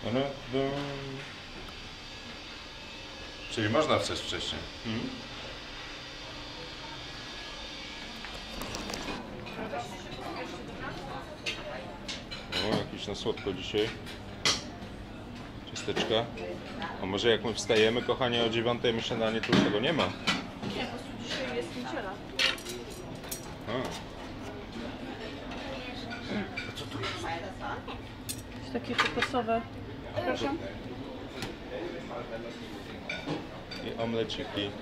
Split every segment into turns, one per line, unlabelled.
Czyli można wstać wcześniej. O, jakiś na słodko dzisiaj. Ciasteczka. A może jak my wstajemy, kochanie, o 9 my śniadanie, to już tego nie ma?
Nie, po prostu dzisiaj jest niedziela.
A co to jest?
Jest takie kokosowe. Przepraszam.
I omleciki.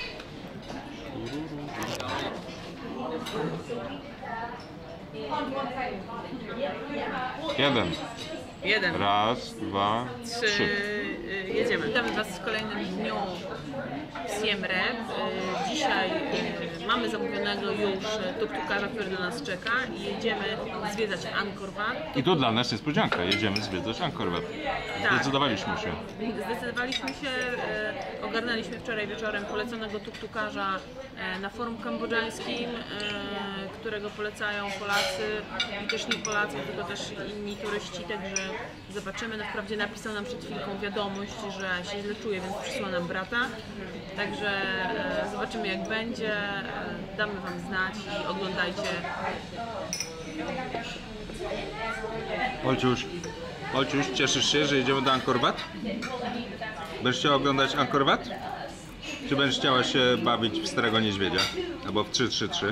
Jeden. Raz, dwa, trzy.
Jedziemy. Witamy Was w kolejnym dniu w Siem Reap. Dzisiaj mamy zamówionego już tuk-tukarza, który na nas czeka i jedziemy zwiedzać Angkor Wat.
I tu dla nas niespodzianka, jedziemy zwiedzać Angkor Wat.
Tak.
Zdecydowaliśmy się.
Zdecydowaliśmy się, ogarnęliśmy wczoraj wieczorem poleconego tuk-tukarza na forum kambodżańskim, którego polecają Polacy i też nie Polacy, tylko też inni turyści, także zobaczymy. No wprawdzie napisał nam przed chwilką wiadomość, że się źle czuje, więc przysłał nam brata, także zobaczymy jak będzie, damy Wam znać i oglądajcie.
Olciuś, cieszysz się, że jedziemy do Angkor Wat? Będziesz chciała oglądać Angkor Wat? Czy będziesz chciała się bawić w Starego Niedźwiedzia? Albo w 3-3-3?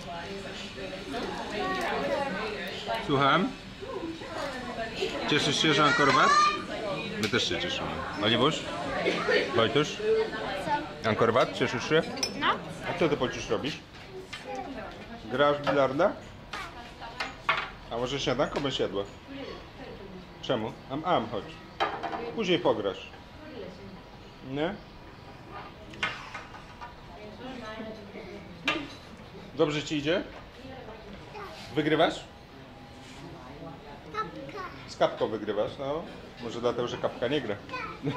Słucham? Cieszysz się, że Angkor Wat? My też się cieszymy. Oliwusz? Wojtusz? Angkor Wat? Cieszysz się?
No.
A co ty pocisz robisz? Grasz w bilarda? A może śniadanko będziesz jadła? Czemu? Chodź. Później pograsz. Nie? Dobrze ci idzie? Wygrywasz?
Kapka.
Z kapką wygrywasz, no. Może dlatego, że kapka nie gra.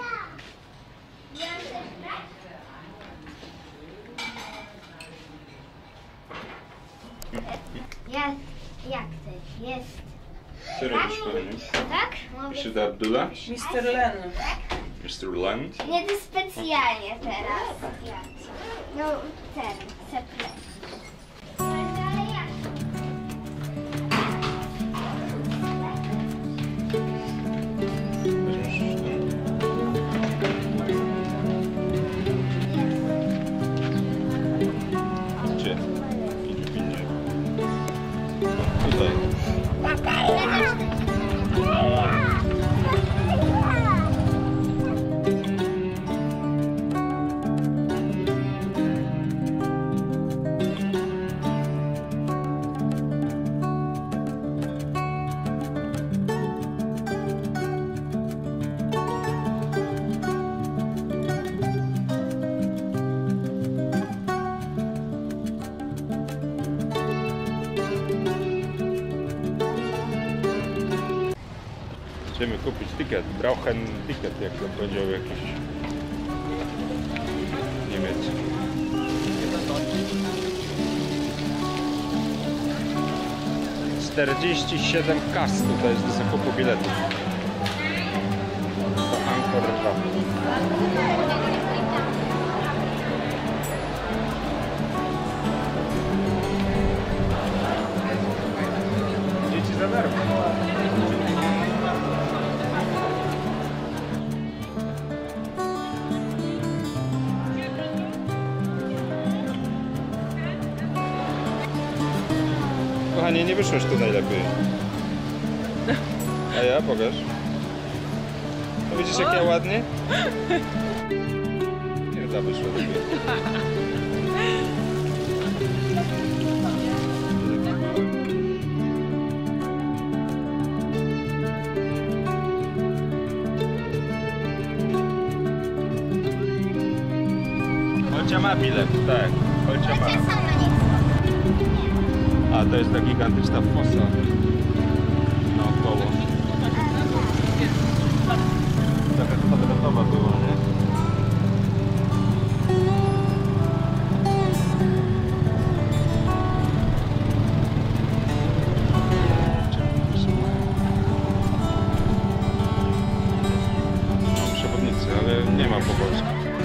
Jak to jest?
Co robisz, kochanie?
Tak? Mówię.
Mr. Abdullah?
Mr. Len.
Mr. Land?
Nie, to specjalnie teraz. No ten, seplet.
Gdzie? Idź pilnie. Tutaj. Chcemy kupić ticket, brauchen ticket, jak to powiedział jakiś Niemiec. 47 kas tutaj jest do zakupu biletów. Do Angkor Wat. Dzieci za darmo. Kochanie, nie wyszłeś tu najlepiej. A ja? Pokaż. No widzisz jak ja ładnie? Nie, ta wyszła lepiej. Olcia ma bilet, tak. Olcia ma. A to jest ta gigantyczna fosa naokoło. Taka kwadratowa była, nie? ma po polsku.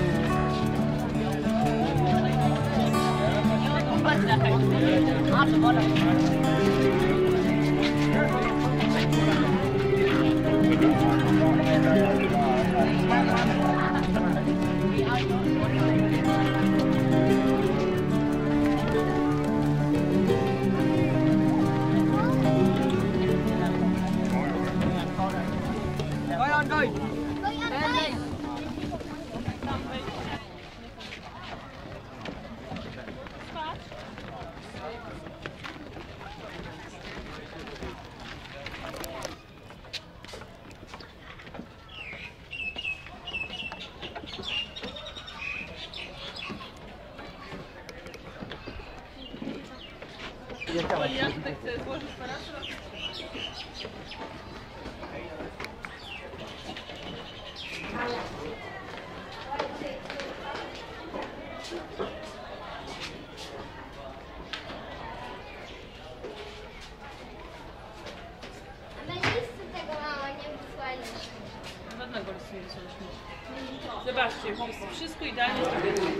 Jak ty chcesz złożyć parasol?
Ale listu tego mama nie wysłaliśmy.
Żadnego listu nie wysłaliśmy. Zobaczcie, jest wszystko idealnie zrobione.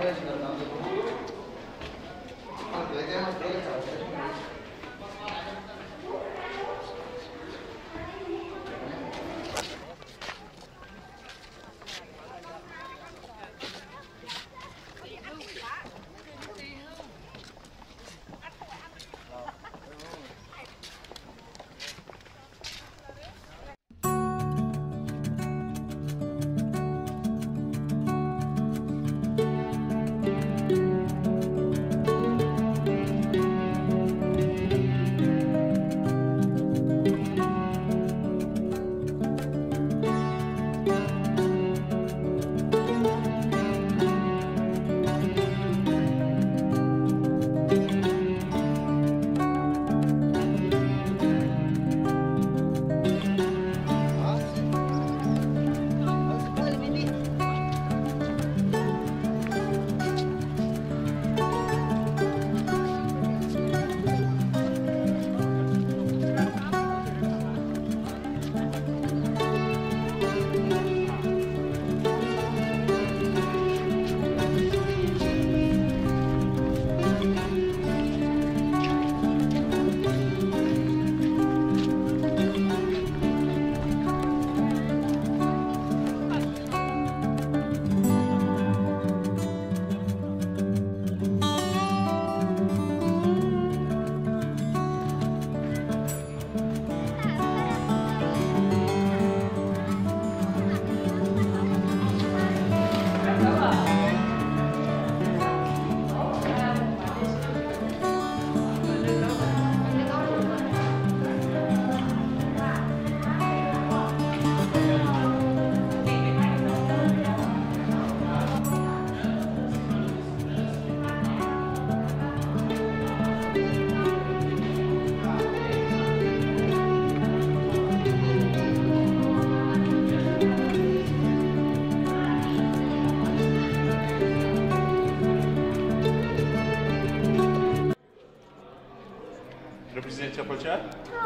Robisz zdjęcia po cię?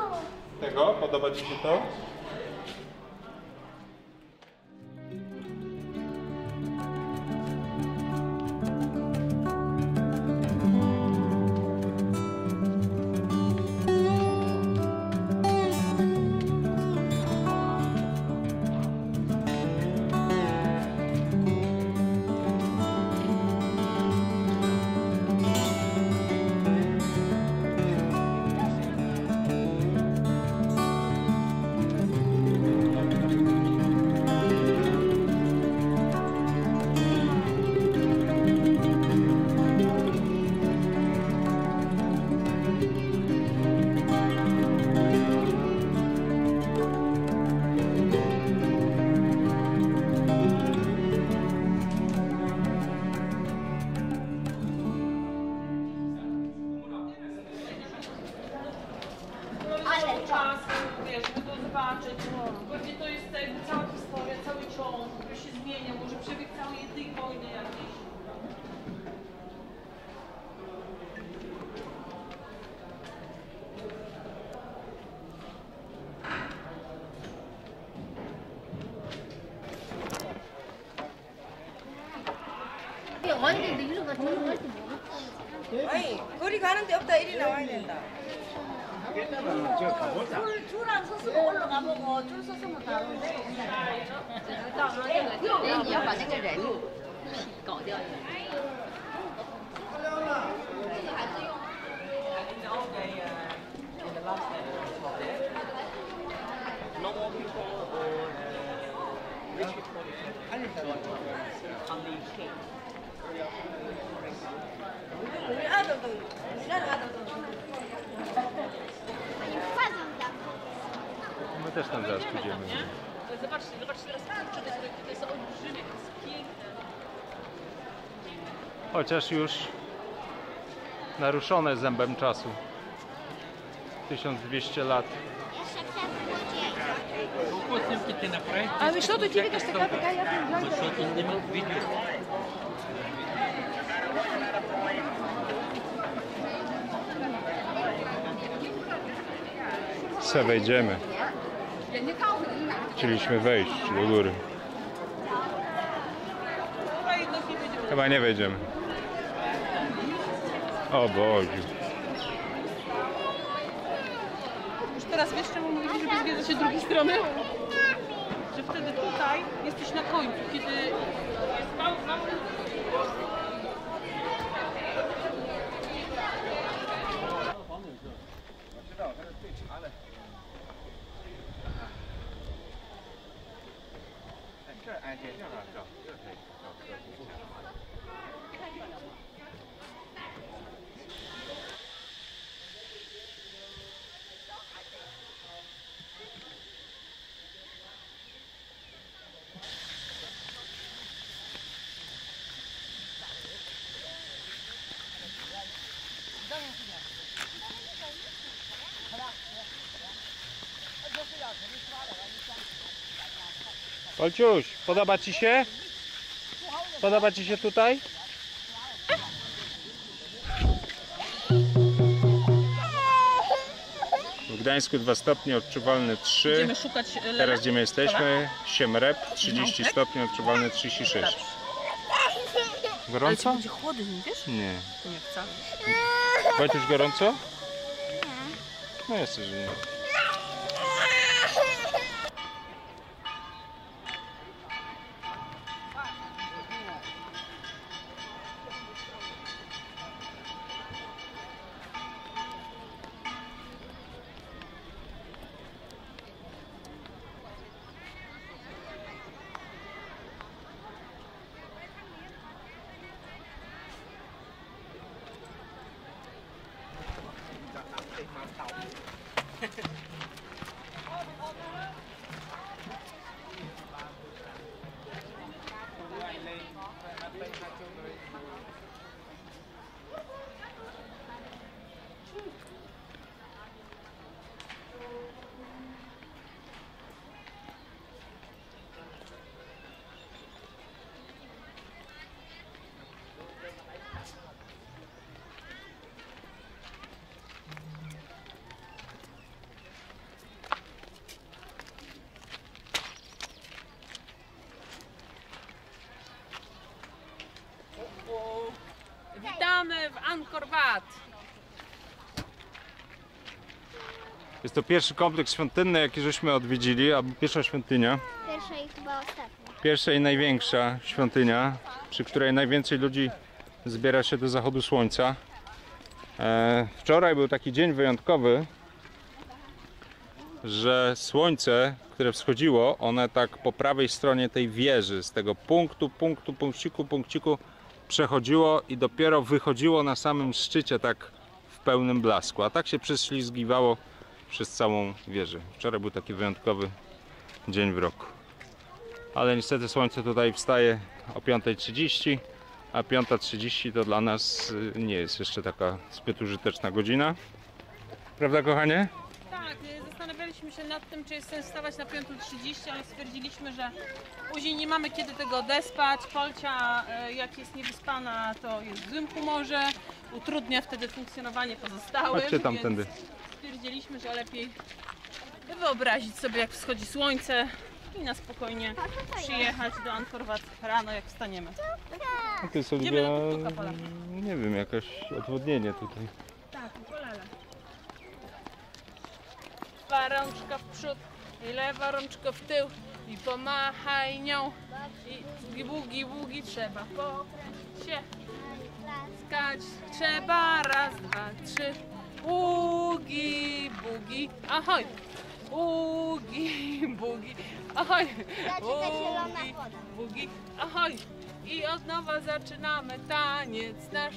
Tego? Podoba ci się to?
Czas, wiesz, żeby to zobaczyć. Pewnie to jest jakby cała historia, cały ciąg, który się zmienia, może przebieg całej jednej wojny jakiejś.
와야 되는데 이런 거 저런 할줄 모르겠다.
아니 거리 가는데 없다 이리 나와야 된다.
줄안 섰으면 올라가 보고 줄 섰으면 다른데.
你要把这个人搞掉。
우리 아들도 우리나라 아들도
Wchodzą tam.
My też tam zaraz pójdziemy.
Zobaczcie, zobaczcie teraz kurczę, to jest olbrzymie, to jest piękne.
Chociaż już naruszone zębem czasu. 1200 lat.
Jeszcze przed złodziejstwem.
Колко снимките направихте?
А защото ти викаш така, така, я съм
Защото снимат видео.
Se wejdziemy. Chcieliśmy wejść do góry. Chyba nie wejdziemy. O Boziu.
Już teraz wiesz, czemu mówili, żeby zwiedzać się drugiej strony? Że wtedy tutaj jesteś na końcu, kiedy jest pauza.
Olciuś, podoba Ci się? Podoba Ci się tutaj? W Gdańsku 2 stopnie, odczuwalny 3.
Będziemy szukać
Teraz gdzie my jesteśmy? Siemrep, 30 stopni, odczuwalny 36.
Ale ci
Gorąco?
będzie chłodny, wiesz?
Nie.
To nie chcę.
Wojtuś, gorąco? No jest, że nie.
Witamy w Angkor Wat.
Jest to pierwszy kompleks świątynny, jaki żeśmy odwiedzili, albo pierwsza świątynia.
Pierwsza i chyba ostatnia.
Pierwsza i największa świątynia, przy której najwięcej ludzi zbiera się do zachodu słońca. Wczoraj był taki dzień wyjątkowy, że słońce, które wschodziło, one tak po prawej stronie tej wieży, z tego punkciku przechodziło i dopiero wychodziło na samym szczycie tak w pełnym blasku, a tak się prześlizgiwało przez całą wieżę. Wczoraj był taki wyjątkowy dzień w roku. Ale niestety słońce tutaj wstaje o 5:30, a 5:30 to dla nas nie jest jeszcze taka zbyt użyteczna godzina. Prawda, kochanie?
Tak, zastanawialiśmy się nad tym, czy jest sens wstawać na 5:30, ale stwierdziliśmy, że później nie mamy kiedy tego odespać. Polcia, jak jest niewyspana, to jest w złym humorze, utrudnia wtedy funkcjonowanie pozostałym.
Chodźcie tam
więc
tędy.
Stwierdziliśmy, że lepiej wyobrazić sobie, jak wschodzi słońce i na spokojnie przyjechać do Angkor Wat rano, jak wstaniemy.
No to jest
Idziemy
Oliwia,
do Tuktuka, Pola.
nie wiem, jakaś odwodnienie tutaj.
Tak, polele. Lewa rączka w przód i lewa rączka w tył i pomachaj nią i bugi trzeba pokręcić się, skać trzeba, raz, dwa, trzy, bugi, ahoj, bugi, ahoj, bugi, ahoj i od nowa zaczynamy taniec nasz.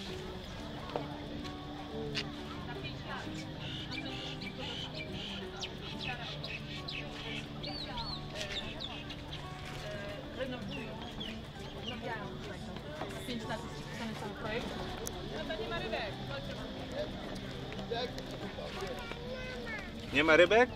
Odnawiają 5 lat jest przypisany cały projekt. No to nie ma rybek.
Nie ma rybek?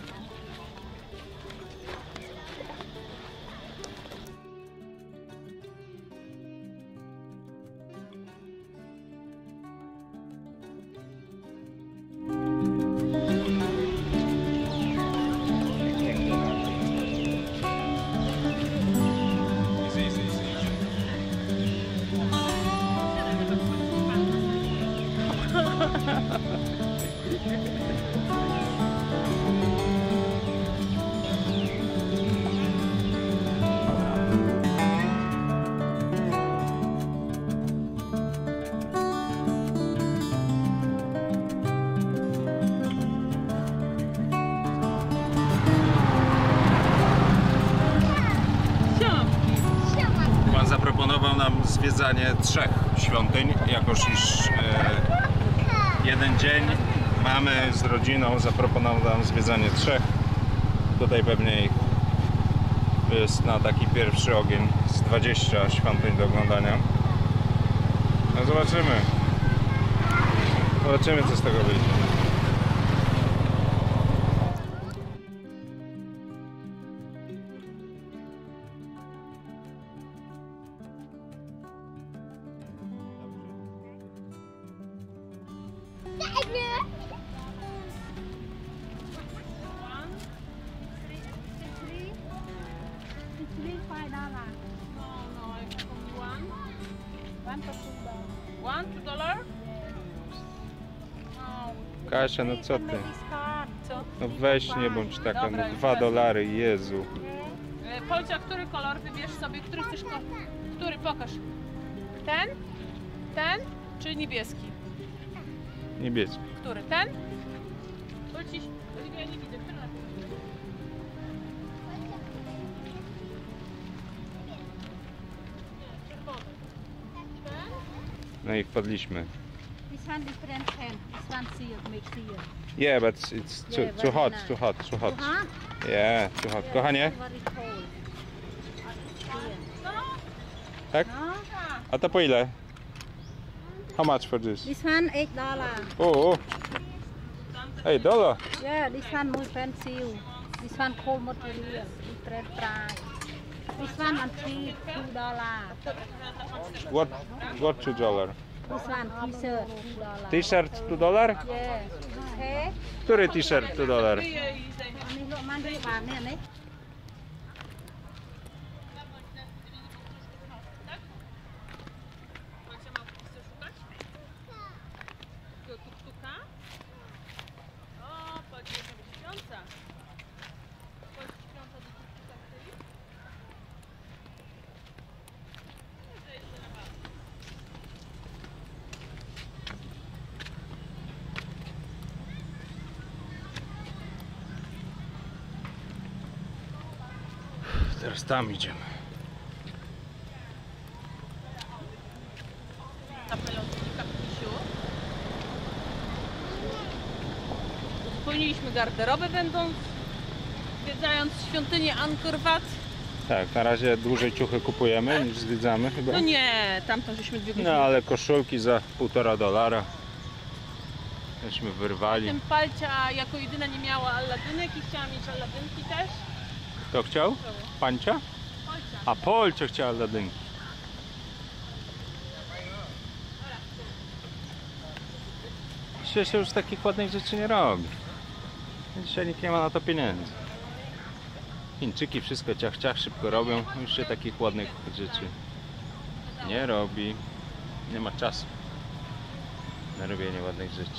Pan zaproponował nam zwiedzanie 3 świątyń, jakoż iż jeden dzień mamy z rodziną, zaproponował nam zwiedzanie 3. Tutaj pewnie jest na taki pierwszy ogień z 20 świątyń do oglądania. No zobaczymy. Zobaczymy, co z tego wyjdzie.
$1, $2?
Kasia, no co ty?
Co?
No weź, nie bądź taka, no $2, Jezu.
Polcia, który kolor wybierz sobie, który chcesz Który? Pokaż. Ten? Ten? Czy niebieski?
Niebieski.
Który? Ten? Polci, ja nie widzę, który na pewno. Czerwony. Ten?
No i wpadliśmy.
This one different pen. This one sealed, make sealed.
Yeah, but it's too hot, too hot, too hot.
Huh?
Yeah, too hot. Kochanie,
Very cold.
tak?
No?
A to po ile? How much for this?
This one $8.
Oh, hey, $1.
Yeah, this one muy fancy. This one cold material, different price. This one and cheap $2.
What $2?
This one t-shirt $2.
T-shirt $2?
Yeah. Okay.
Który t-shirt $2?
Wyje i zdejmie.
อันนี้ลูกมันได้บาทเนี่ยไหม
Macie małpki, chce szukać? Do tuktuka? O, chodź, jest śpiąca. Chodź, śpiąca do tuktuka w tył. Zejdźcie na bal.
Teraz tam idziemy.
Apelotnika Ptisiu. Uzupełniliśmy garderobę, będąc zwiedzając świątynię Angkor Wat.
Tak, na razie dłużej ciuchy kupujemy niż zwiedzamy chyba.
No nie, tamto żeśmy 2 godziny.
No ale koszulki za $1,5. Żeśmy wyrwali.
Tym Palcia jako jedyna nie miała alladynek i chciała mieć alladynki też.
Kto chciał? Pancia?
Palcia.
A Polcia chciała ladynki. Dzisiaj się już takich ładnych rzeczy nie robi. Dzisiaj nikt nie ma na to pieniędzy. Chińczyki wszystko ciach ciach szybko robią, już się takich ładnych rzeczy nie robi. Nie ma czasu na robienie ładnych rzeczy.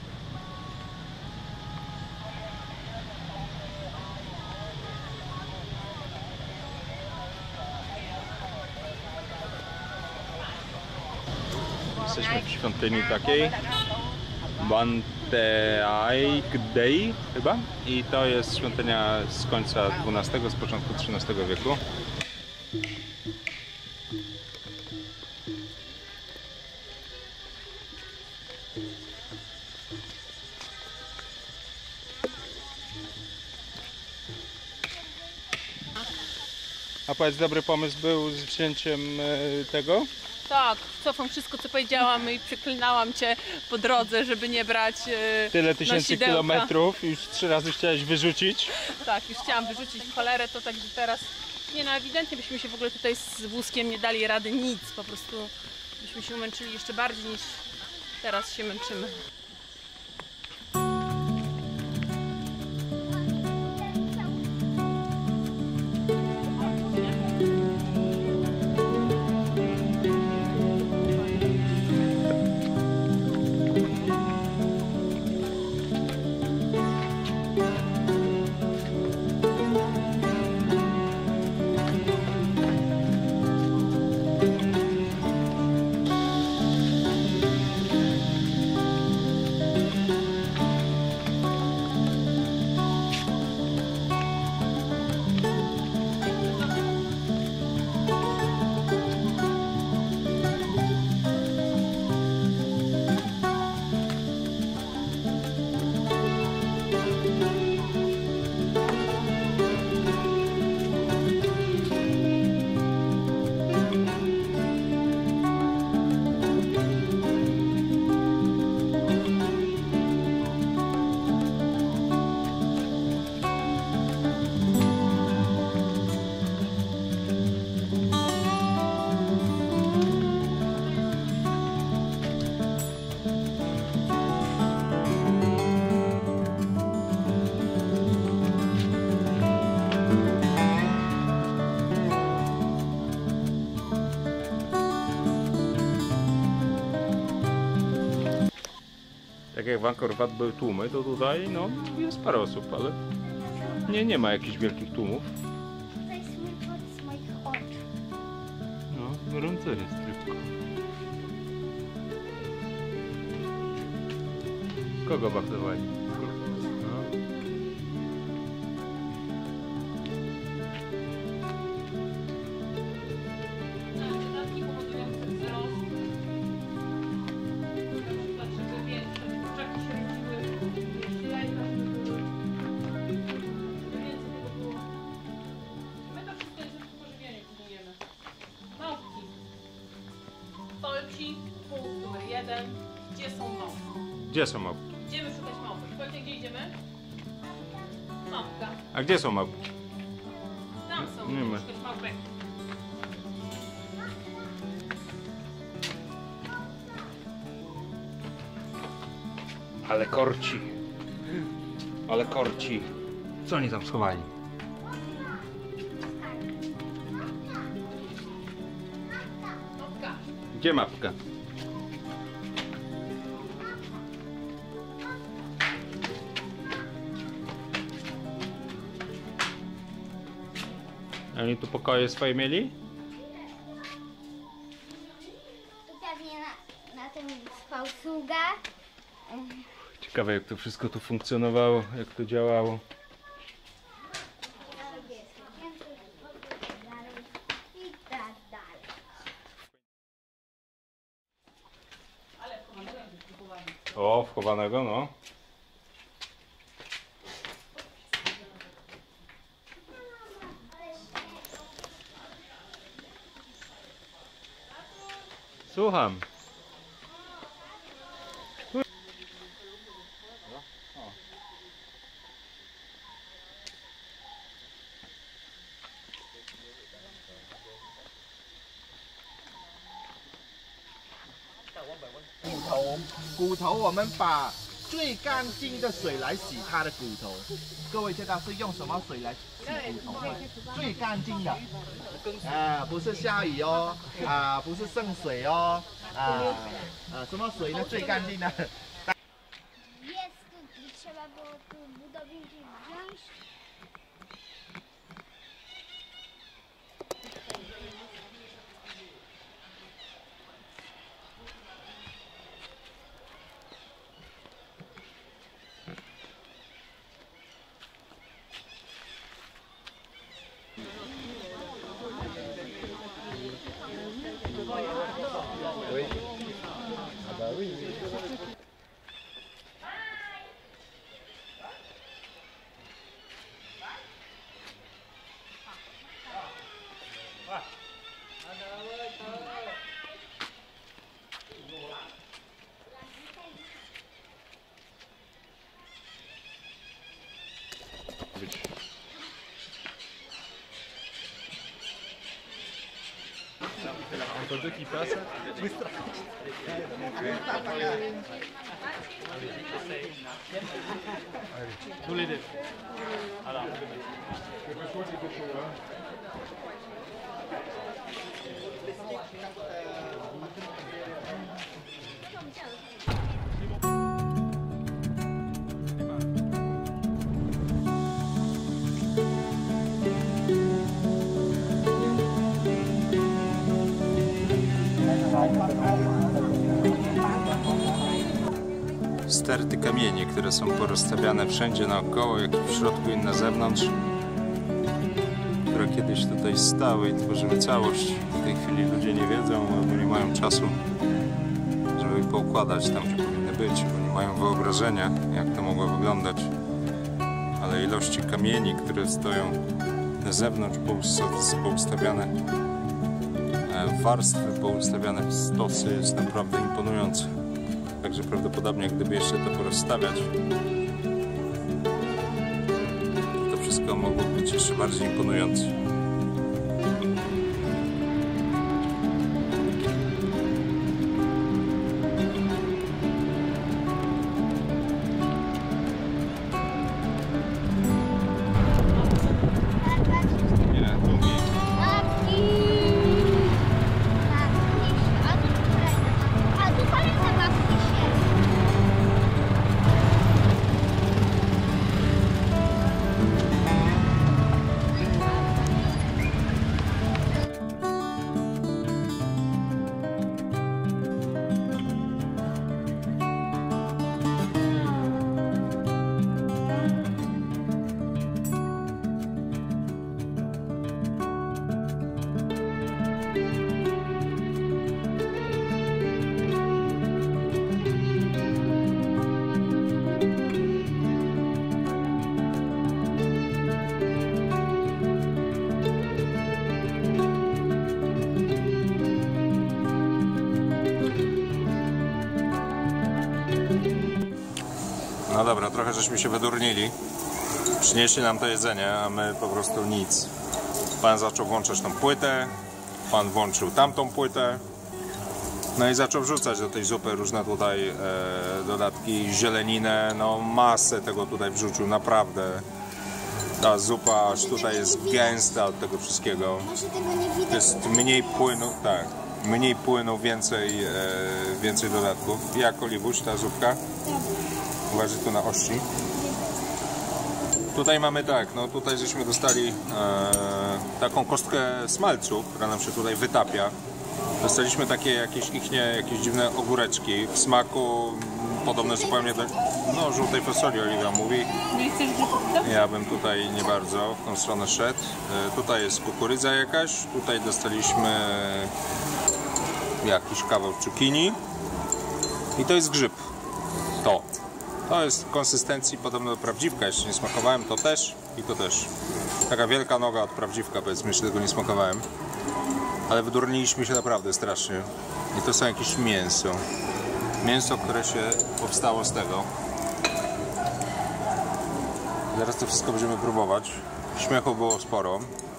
Jesteśmy w świątyni takiej Banteay Dei chyba, i to jest świątynia z końca XII, z początku XIII wieku. A powiedz, dobry pomysł był z wzięciem tego?
Tak, cofam wszystko co powiedziałam i przeklinałam cię po drodze, żeby nie brać
Tyle tysięcy
nosidełka.
kilometrów, już 3 razy chciałeś wyrzucić.
Tak, już chciałam wyrzucić w cholerę, to także teraz nie no, ewidentnie byśmy się w ogóle tutaj z wózkiem nie dali rady nic, po prostu byśmy się męczyli jeszcze bardziej niż teraz się męczymy.
Tak jak w Angkor Wat były tłumy, to tutaj no, jest parę osób, ale nie ma jakichś wielkich tłumów.
To jest mój pot z moich oczu.
No, gorąco jest tylko. Kogo baktowali? No.
Dodatki powodujące wzrost, na przykład, żeby większe kurczaki się rodziły, większe jajka, żeby więcej tego było. My to wszystko jest w pożywieniu kupujemy. Małpki. Polci, punkt numer 1. Gdzie są małpki?
Gdzie są małpki?
Idziemy szukać małpek. Powiedzcie, gdzie idziemy? Małpka.
A gdzie są małpki?
Tam są.
Nie ma.
Idziemy szukać małpek.
Ale korci. Ale korci. Co oni tam schowali?
Małpka.
Gdzie mapka? A oni tu pokoje swoje mieli?
Tu pewnie na tym spał sługa.
Ciekawe jak to wszystko tu funkcjonowało, jak to działało.
I tak dalej.
O, wchowanego, no. Słucham.
Củ头我们把最干净的水来洗它的骨头。各位知道是用什么水来洗骨头吗？最干净的，不是下雨哦，不是圣水哦，什么水呢？最干净的。
Jest tu, trzeba było tu budowniczy wziąć.
Entre deux qui passent.
Tous les deux. Alors.
Sterty kamieni, które są porozstawiane wszędzie naokoło, jak i w środku i na zewnątrz, które kiedyś tutaj stały i tworzyły całość. W tej chwili ludzie nie wiedzą, albo nie mają czasu, żeby je poukładać tam, gdzie powinny być, bo nie mają wyobrażenia, jak to mogło wyglądać. Ale ilości kamieni, które stoją na zewnątrz, poustawiane, warstwy poustawiane w stosy, jest naprawdę imponujące. Także prawdopodobnie, gdyby jeszcze to porozstawiać, to wszystko mogło być jeszcze bardziej imponujące. No dobra, trochę żeśmy się wydurnili. Przynieśli nam to jedzenie, a my po prostu nic. Pan zaczął włączać tą płytę, pan włączył tamtą płytę. No i zaczął wrzucać do tej zupy różne tutaj dodatki, zieleninę, no masę tego tutaj wrzucił, naprawdę. Ta zupa aż tutaj jest gęsta od tego wszystkiego. To jest mniej płynu, tak, mniej płynu, więcej dodatków. Jak, Oliwuś, ta zupka? Uważaj tu na ości. Tutaj mamy tak, no tutaj żeśmy dostali taką kostkę smalcu, która nam się tutaj wytapia. Dostaliśmy takie jakieś dziwne ogóreczki w smaku podobne zupełnie do żółtej fasoli, Oliwia mówi.
Nie chcesz grzybów?
Ja bym tutaj nie bardzo w tą stronę szedł. Tutaj jest kukurydza jakaś, tutaj dostaliśmy jakiś kawał cukinii i to jest grzyb. To jest w konsystencji podobno do prawdziwka, jeszcze nie smakowałem, to też i to też. Taka wielka noga od prawdziwka, powiedzmy, jeszcze tego nie smakowałem. Ale wydurniliśmy się naprawdę strasznie. I to są jakieś mięso. Mięso, które się powstało z tego. Zaraz to wszystko będziemy próbować. Śmiechu było sporo.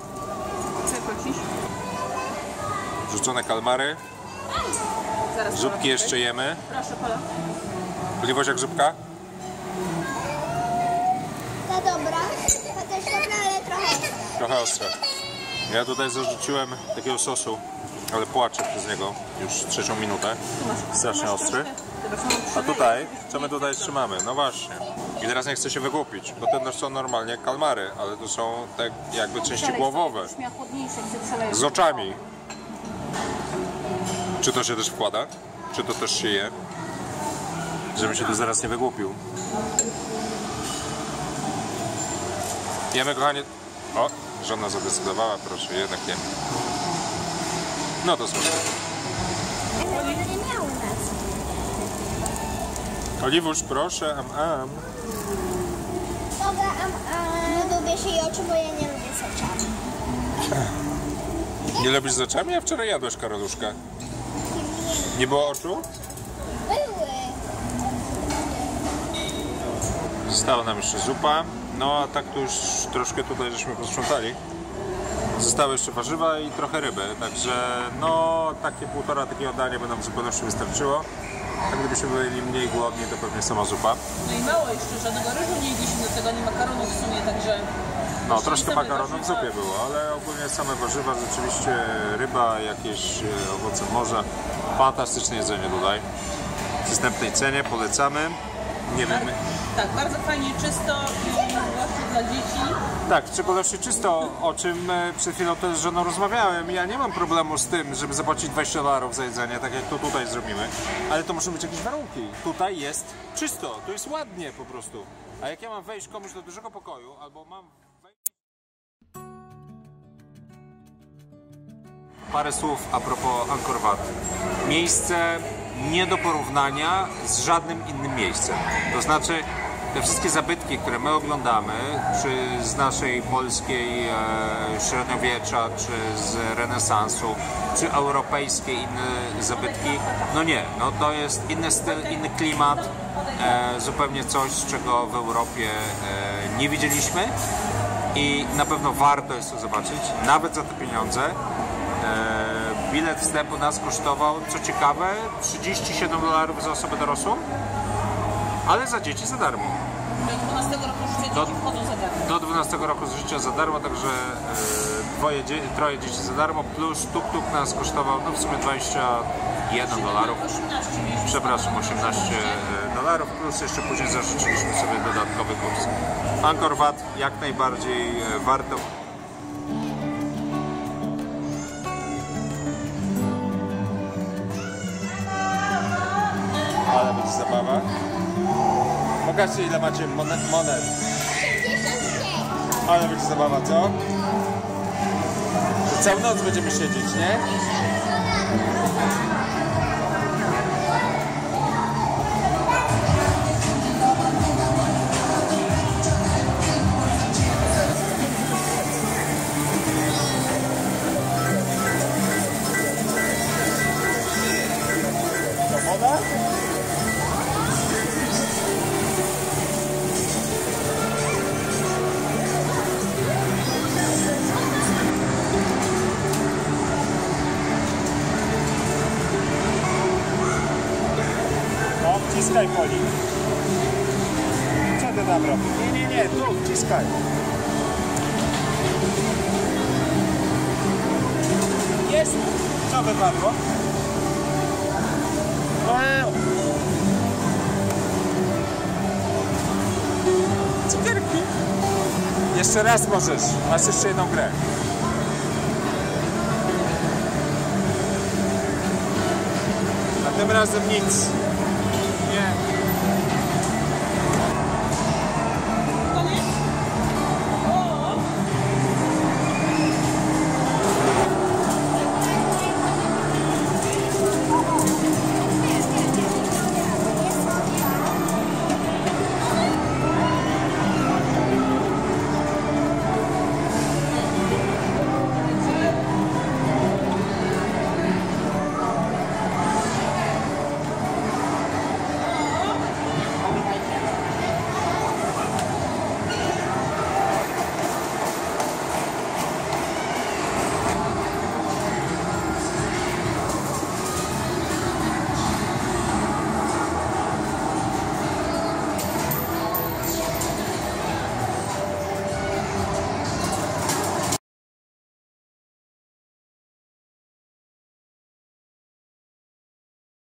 Wrzucone kalmary. Zupki jeszcze jemy.
Proszę, Pola.
Oliwuś, jak zupka? trochę ostre. Ja tutaj zarzuciłem takiego sosu, ale płaczę przez niego już 3. minutę. Strasznie ostry. A tutaj, co my tutaj trzymamy? No właśnie. I teraz nie chcę się wygłupić, bo te są normalnie kalmary, ale to są tak jakby części głowowe. Z oczami. Czy to się też wkłada? Czy to też się je? Żebym się tu zaraz nie wygłupił. Jemy, kochanie. O, żona zadecydowała, proszę, jednak nie. No to smaczne. Oliwusz, proszę, am.
Mogę, nie lubię się i oczu, bo ja nie lubię z oczami.
Nie lubisz z oczami? A wczoraj jadłeś, Karoluszka. Nie było oczu?
Były.
Została nam jeszcze zupa. No a tak to już troszkę tutaj żeśmy posprzątali. Zostały jeszcze warzywa i trochę ryby, także no takie 1,5 takiego dania by nam w zupełności wystarczyło. A gdybyśmy byli mniej głodni, to pewnie sama zupa.
No i mało jeszcze, żadnego ryżu nie jedliśmy, do tego nie makaronu w sumie, także...
No troszkę makaronu w zupie było, ale ogólnie same warzywa, rzeczywiście ryba, jakieś owoce morza. Fantastyczne jedzenie tutaj. W przystępnej cenie, polecamy. Nie wiem.
Tak, bardzo fajnie czysto i właśnie dla dzieci.
Tak, w szczególności czysto, o czym przed chwilą też z żoną rozmawiałem. Ja nie mam problemu z tym, żeby zapłacić $20 za jedzenie, tak jak to tutaj zrobimy. Ale to muszą być jakieś warunki. Tutaj jest czysto, tu jest ładnie po prostu. A jak ja mam wejść komuś do dużego pokoju, albo mam wejść... Parę słów a propos Angkor Wat. Miejsce nie do porównania z żadnym innym miejscem. To znaczy, te wszystkie zabytki, które my oglądamy, czy z naszej polskiej średniowiecza, czy z renesansu, czy europejskie inne zabytki, no nie, no to jest inny styl, inny klimat, zupełnie coś, czego w Europie nie widzieliśmy i na pewno warto jest to zobaczyć, nawet za te pieniądze. Bilet wstępu nas kosztował, co ciekawe, $37 za osobę dorosłą, ale za dzieci za darmo.
Do 12 roku życia dzieci wchodzą za darmo.
Do 12 roku życia za darmo, także troje dzieci za darmo, plus tuk-tuk nas kosztował no w sumie $21.
18
Przepraszam, $18, plus jeszcze później zażyczyliśmy sobie dodatkowy kurs. Angkor Wat jak najbardziej warto. Ale będzie zabawa. Pokażcie, ile macie monet. Ale będzie zabawa, co? To całą noc będziemy siedzieć, nie? To moda? Wciskaj, Poli. Co ty tam robisz? Nie, tu wciskaj. Jest! Co wypadło? Cukierki. Jeszcze raz możesz. Masz jeszcze jedną grę. A tym razem nic.